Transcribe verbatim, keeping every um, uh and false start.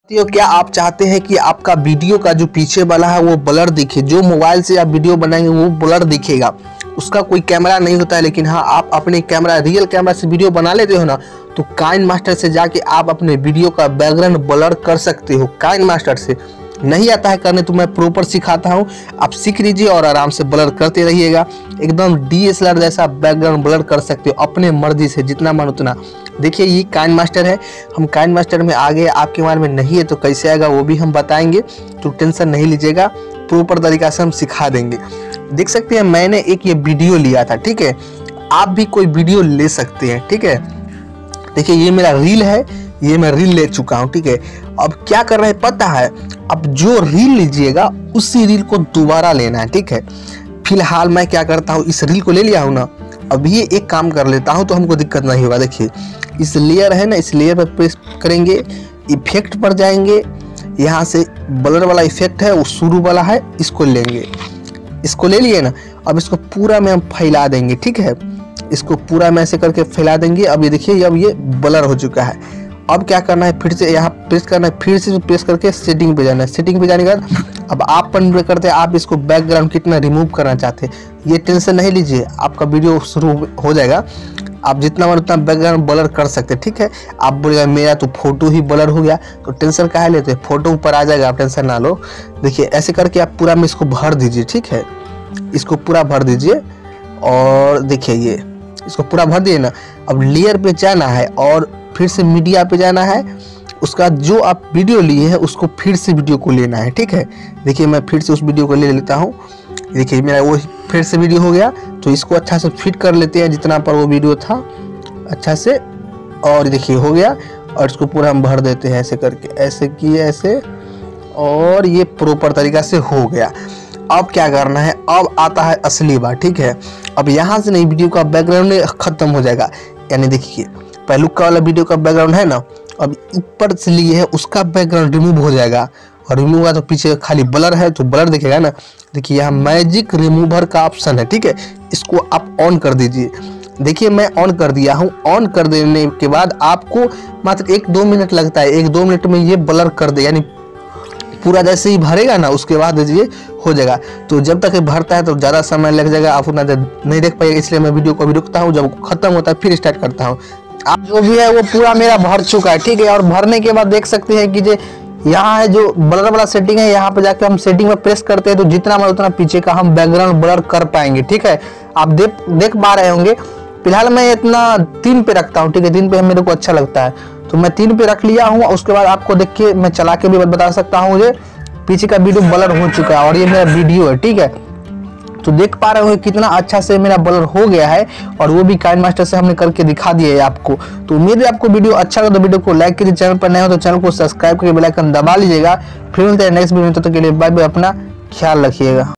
साथियों, क्या आप चाहते हैं कि आपका वीडियो का जो पीछे वाला है वो ब्लर दिखे? जो मोबाइल से आप वीडियो बनाएंगे वो ब्लर दिखेगा। उसका कोई कैमरा नहीं होता है, लेकिन हाँ आप अपने कैमरा रियल कैमरा से वीडियो बना लेते हो ना, तो काइन मास्टर से जाके आप अपने वीडियो का बैकग्राउंड ब्लर कर सकते हो। काइन मास्टर से नहीं आता है करने तो मैं प्रॉपर सिखाता हूँ, आप सीख लीजिए और आराम से ब्लर करते रहिएगा। एकदम डी एस एल आर जैसा बैकग्राउंड ब्लर कर सकते हो अपने मर्जी से, जितना मन उतना। देखिए ये काइन मास्टर है, हम काइन मास्टर में आगे आपके बारे में नहीं है तो कैसे आएगा वो भी हम बताएंगे, तो टेंशन नहीं लीजिएगा, प्रॉपर तरीका से हम सिखा देंगे। देख सकते हैं मैंने एक ये वीडियो लिया था, ठीक है, आप भी कोई वीडियो ले सकते हैं, ठीक है। देखिए ये मेरा रील है, ये मैं रील ले चुका हूँ, ठीक है। अब क्या कर रहे हैं पता है, अब जो रील लीजिएगा उसी रील को दोबारा लेना है, ठीक है। फिलहाल मैं क्या करता हूँ, इस रील को ले लिया हूँ ना, अब ये एक काम कर लेता हूँ तो हमको दिक्कत नहीं होगा। देखिए इस लेयर है ना, इस लेयर पर प्रेस करेंगे, इफेक्ट पर जाएंगे, यहाँ से ब्लर वाला इफेक्ट है वो शुरू वाला है, इसको लेंगे, इसको ले लिए ना। अब इसको पूरा में हम फैला देंगे, ठीक है, इसको पूरा में ऐसे करके फैला देंगे। अब ये देखिए अब ये ब्लर हो चुका है। अब क्या करना है, फिर से यहाँ प्रेस करना है, फिर से प्रेस करके सेटिंग पे जाना है। सेटिंग पे जाने के बाद अब आप पर करते हैं आप इसको बैकग्राउंड कितना रिमूव करना चाहते हैं, ये टेंशन नहीं लीजिए, आपका वीडियो शुरू हो जाएगा, आप जितना मन उतना बैकग्राउंड ब्लर कर सकते हैं, ठीक है। आप बोलेगा मेरा तो फोटो ही ब्लर हो गया, तो टेंशन काहे लेते हैं, फोटो ऊपर आ जाएगा, आप टेंशन ना लो। देखिए ऐसे करके आप पूरा में इसको भर दीजिए, ठीक है, इसको पूरा भर दीजिए। और देखिए ये इसको पूरा भर दिए ना, अब लेयर पे जाना है और फिर से मीडिया पे जाना है, उसका जो आप वीडियो लिए हैं उसको फिर से वीडियो को लेना है, ठीक है। देखिए मैं फिर से उस वीडियो को ले लेता हूँ, देखिए मेरा वो फिर से वीडियो हो गया, तो इसको अच्छा से फिट कर लेते हैं जितना पर वो वीडियो था अच्छा से, और देखिए हो गया। और इसको पूरा हम भर देते हैं ऐसे करके, ऐसे किए ऐसे, और ये प्रॉपर तरीका से हो गया। अब क्या करना है, अब आता है असली बात, ठीक है। अब यहाँ से नहीं वीडियो का बैकग्राउंड खत्म हो जाएगा, यानी देखिए पहलू का वाला वीडियो का बैकग्राउंड है ना, अब ऊपर से लिए है उसका बैकग्राउंड रिमूव हो जाएगा, और रिमूव हुआ तो पीछे खाली ब्लर है तो ब्लर दिखेगा ना। देखिए यहाँ मैजिक रिमूवर का ऑप्शन है, ठीक है, इसको आप ऑन कर दीजिए। देखिए मैं ऑन कर दिया हूँ, ऑन कर देने के बाद आपको मात्र एक दो मिनट लगता है, एक दो मिनट में ये ब्लर कर दे, यानी पूरा जैसे ही भरेगा ना उसके बाद ये हो जाएगा। तो जब तक ये भरता है तो ज़्यादा समय लग जाएगा, आप उतना नहीं देख पाएगा, इसलिए मैं वीडियो को भी रुकता हूँ, जब खत्म होता है फिर स्टार्ट करता हूँ। आप जो भी है वो पूरा मेरा भर चुका है, ठीक है। और भरने के बाद देख सकते हैं कि जो यहाँ है जो ब्लर वाला सेटिंग है, यहाँ पे जाके हम सेटिंग में प्रेस करते हैं तो जितना मतलब उतना पीछे का हम बैकग्राउंड ब्लर कर पाएंगे, ठीक है। आप देख देख पा रहे होंगे, फिलहाल मैं इतना तीन पे रखता हूँ, ठीक है, तीन पे मेरे को अच्छा लगता है तो मैं तीन पे रख लिया हूँ। उसके बाद आपको देख के मैं चला के भी बता सकता हूँ, मुझे पीछे का वीडियो ब्लर हो चुका है और ये मेरा वीडियो है, ठीक है। तो देख पा रहे हो कितना अच्छा से मेरा ब्लर हो गया है, और वो भी काइन मास्टर से हमने करके दिखा दिया है आपको। तो उम्मीद है आपको वीडियो अच्छा लगा तो वीडियो को लाइक कीजिए, चैनल पर नए हो तो चैनल को सब्सक्राइब करके बेल आइकन दबा लीजिएगा। फिर मिलते हैं नेक्स्ट वीडियो में, तब तक के लिए बाय बाय, अपना ख्याल रखिएगा।